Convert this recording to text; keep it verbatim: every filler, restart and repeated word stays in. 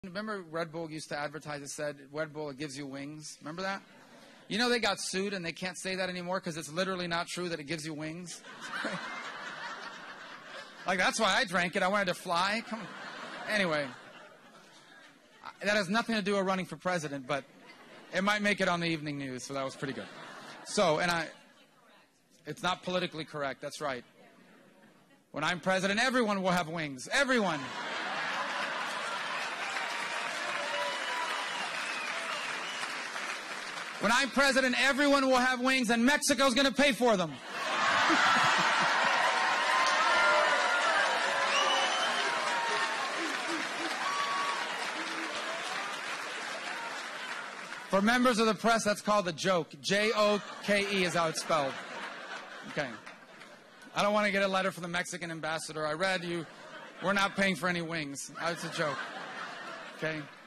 Remember Red Bull used to advertise, it said, Red Bull, it gives you wings. Remember that? You know they got sued and they can't say that anymore because it's literally not true that it gives you wings. Like, that's why I drank it. I wanted to fly. Come on. Anyway, that has nothing to do with running for president, but it might make it on the evening news, so that was pretty good. So, and I, it's not politically correct. That's right. When I'm president, everyone will have wings. Everyone. When I'm president, everyone will have wings, and Mexico's going to pay for them. For members of the press, that's called a joke. J O K E is how it's spelled. Okay. I don't want to get a letter from the Mexican ambassador. I read you. We're not paying for any wings. It's a joke. Okay.